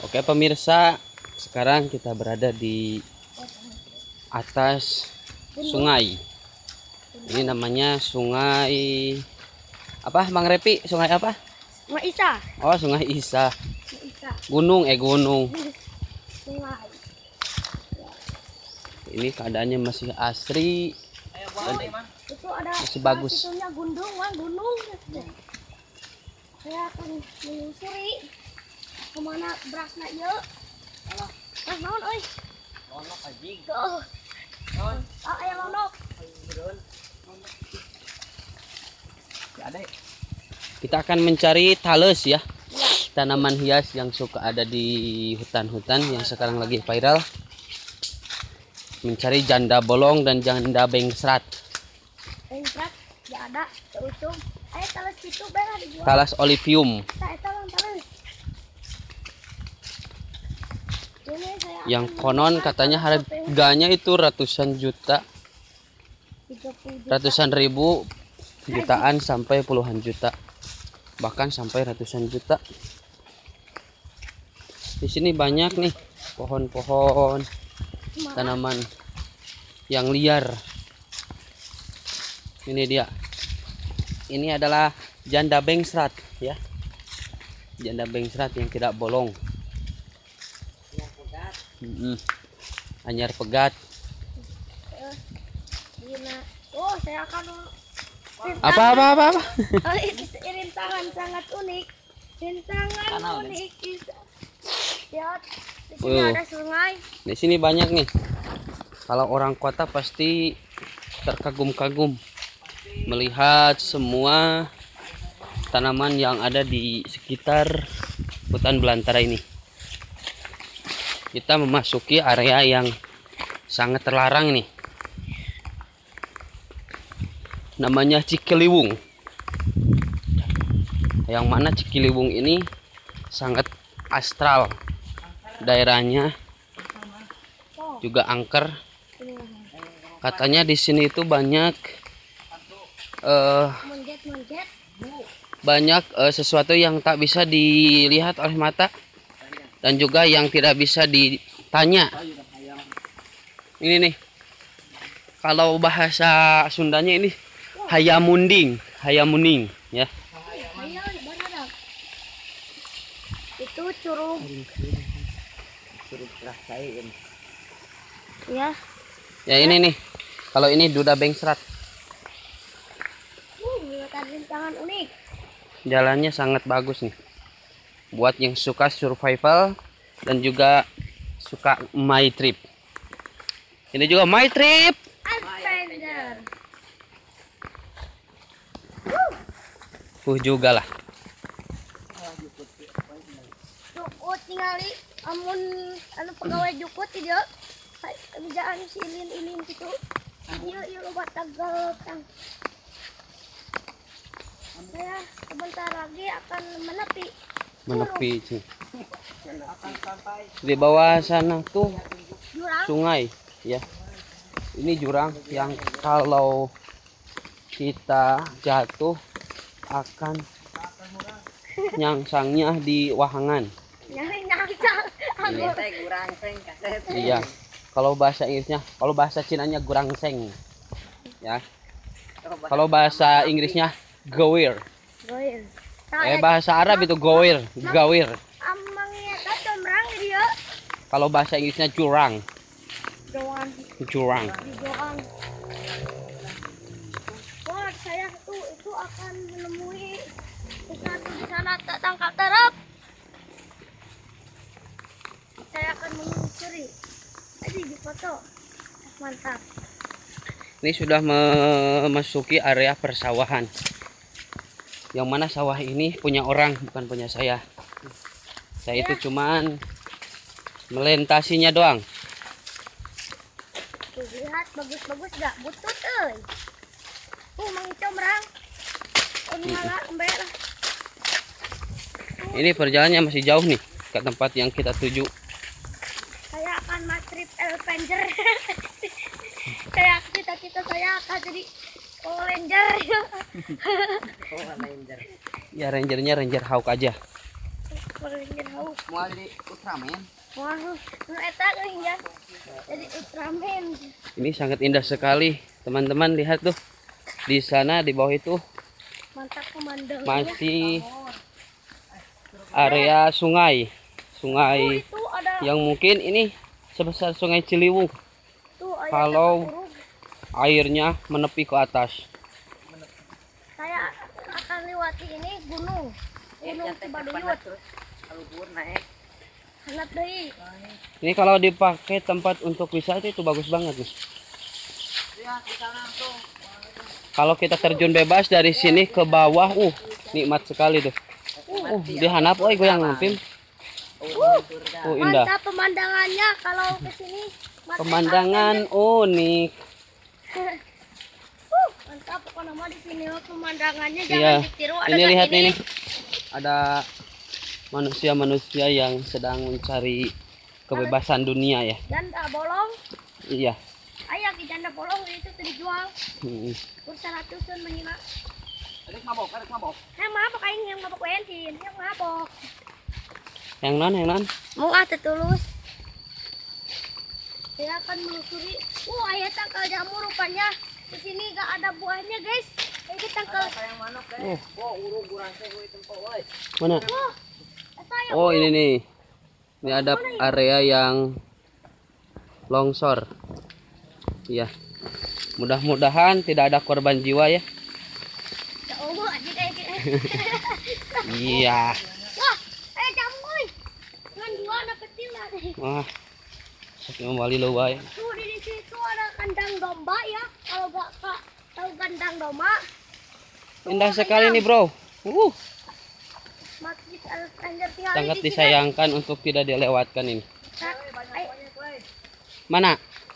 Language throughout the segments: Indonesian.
Oke pemirsa, sekarang kita berada di atas sungai. Ini namanya sungai apa, Bang Repi? Sungai apa? Sungai Isa. Oh, Sungai Isa. Gunung. Sungai. Ini keadaannya masih asri. Itu ada masih bagus. Itunya gunung. Saya akan menyusuri kemana berasnya yuk. Beras naon euy? Lonok anjing. Tuh. Aya lonok. Kita akan mencari tales ya. Tanaman hias yang suka ada di hutan-hutan yang sekarang lagi viral. Mencari janda bolong dan janda bengsrat. Bengsrat ya ada, terusum. Ayo talas situ bela dijual. Talas olivium. Talas. Yang konon katanya harganya itu ratusan juta. 30 juta. Ratusan ribu, jutaan sampai puluhan juta. Bahkan sampai ratusan juta. Di sini banyak nih pohon-pohon, tanaman yang liar. Ini dia. Ini adalah janda bengsrat ya. Janda bengsrat yang tidak bolong. Anyar pegat. Oh, saya akan Apa? Oh, rintangan sangat unik. Rintangan unik. Lihat, di sini ada sungai. Di sini banyak nih. Kalau orang kota pasti terkagum-kagum melihat semua tanaman yang ada di sekitar hutan belantara ini. Kita memasuki area yang sangat terlarang nih. Namanya Cikiliwung. Yang mana Cikiliwung ini sangat astral. Daerahnya juga angker. Katanya di sini itu banyak sesuatu yang tak bisa dilihat oleh mata dan juga yang tidak bisa ditanya. Ini nih, kalau bahasa Sundanya ini hayamuning ya. Itu curug. Ya ini nih, kalau ini duda bengsrat. Rintangan unik. Jalannya sangat bagus nih buat yang suka survival dan juga suka my trip. Ini juga my trip Adventure. juga lah. Jukut tingali amun anu pegawai jukut tidak kerjaan si ilin gitu. Iya loba tagal tang. Saya sebentar lagi akan menepi sih. Di bawah sana tuh Jurang. sungai ya. Ini jurang yang kalau kita jatuh akan nyangsangnya di wahangan. Nyangsang. Iya. Kalau bahasa Inggrisnya, kalau bahasa Cinanya gurangseng. Ya. Kalau bahasa Inggrisnya gawir. Bahasa Arab itu gawir. Amangnya katomrang dia. Kalau bahasa Inggrisnya jurang. Jurang. Wah, saya itu akan menemui sesuatu di sana tak tangkap terap. Saya akan menyusuri. Tadi di foto. Mantap. Ini sudah memasuki area persawahan. Yang mana sawah ini punya orang, bukan punya saya. Saya itu cuman melintasinya doang. Tuh, lihat bagus-bagus gak? Butut euy. Mang comrang. Ngala embel. Ini perjalanannya masih jauh nih ke tempat yang kita tuju. Saya akan trip Avenger. Saya cita-cita saya akan jadi Ranger. Ya rangernya Ranger Hawk aja. Ranger haus. Mau jadi Ultraman. Wah, nu eta geuning ya. Jadi Ultraman. Ini sangat indah sekali, teman-teman. Lihat tuh. Di sana di bawah itu Mantap pemandangannya. masih area sungai. Sungai Itu ada yang mungkin ini sebesar Sungai Ciliwung tuh ayat kalau burung. airnya menepi ke atas. Saya akan lewati ini gunung. Gunung Cibaduyut. Hanap deui. Ini kalau dipakai tempat untuk wisata itu bagus banget nih. Kalau kita terjun bebas dari sini ke bawah, nikmat sekali tuh. Dihanap, goyang ngapim. Indah. Mantap pemandangannya kalau ke sini. Pemandangan unik. Mantap pokoknya mah di sini pemandangannya Iya. jangan ditiru. Ada Ini lihat ini. ini. Ada manusia-manusia yang sedang mencari kebebasan dunia ya. Janda bolong. Iya. Ayah di janda bolong itu tuh dijual. Kur 100-an menghina. Ada mabok. Mabok aing yang mabok bensin, yang mabok. Yang non. Mau tulus. Saya akan melusuri. Ayah tangkal jamur rupanya. Di sini gak ada buahnya, guys. Ini tangkal. Mana? Eta ya. Oh, ini nih. Ini ada area yang longsor. Iya. Mudah-mudahan tidak ada korban jiwa ya. Ya Allah, aja kayak gini. Iya. Wah, jamur. Dengan dua anak kecil lah. Wah. Kembali lo wae. Tuh di situ ada kandang domba ya. Kalau gak tahu kandang domba. Indah sekali nih, Bro. Masjid Al-Anjar tinggal Sangat di sini. disayangkan untuk tidak dilewatkan ini. Ayo. Mana?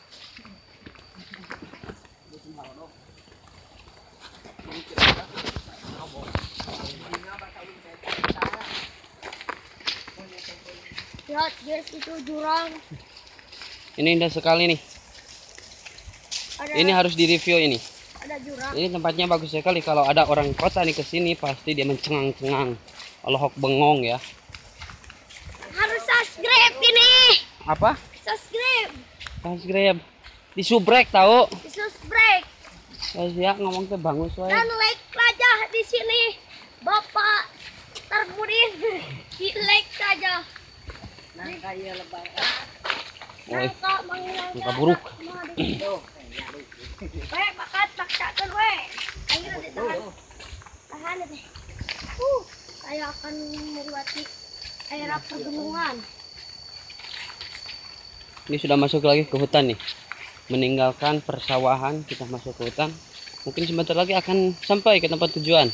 Lihat guys, itu jurang. Ini indah sekali nih. Ini harus direview ini. Ada jurang. Ini tempatnya bagus sekali. Kalau ada orang kota nih ke sini pasti dia mencengang-cengang. Allahok bengong ya. Harus subscribe ini. Apa? Subscribe. Subscribe. Disubrek tahu. Subscribe. Ya ngomong teh bangus wae. Dan like saja di sini. Bapak Tarbudin. Di like saja. Nangka ya lebay. Nangka manggilnya. Nangka buruk. Baik bakat paksakan we. Ayo ditahan. Tahan deh. Saya akan melewati area pergunungan. Ini sudah masuk lagi ke hutan nih. Meninggalkan persawahan, kita masuk ke hutan. Mungkin sebentar lagi akan sampai ke tempat tujuan.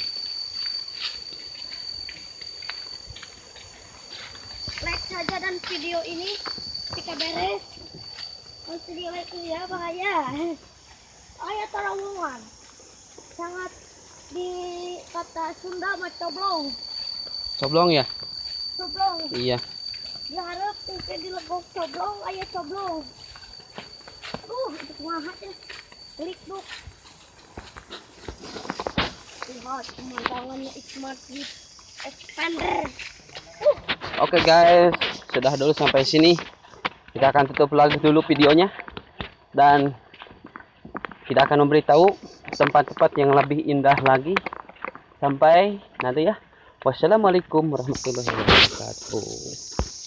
Like saja dan video ini ketika beres. Kalau di like ya bahaya. Ayat Tarawungan. Sangat di kata Sunda mah coblong. Coblong ya? Coblong. Iya. Diharap tinggal di legok coblong, ayat coblong. Itu kumaha ya. Klik duk. Lihat pemandangannya Smart Jeep Expander. Oke guys, sudah dulu sampai sini. Kita akan tutup lagi dulu videonya. Dan kita akan memberitahu tempat-tempat yang lebih indah lagi. Sampai nanti ya. Wassalamualaikum warahmatullahi wabarakatuh.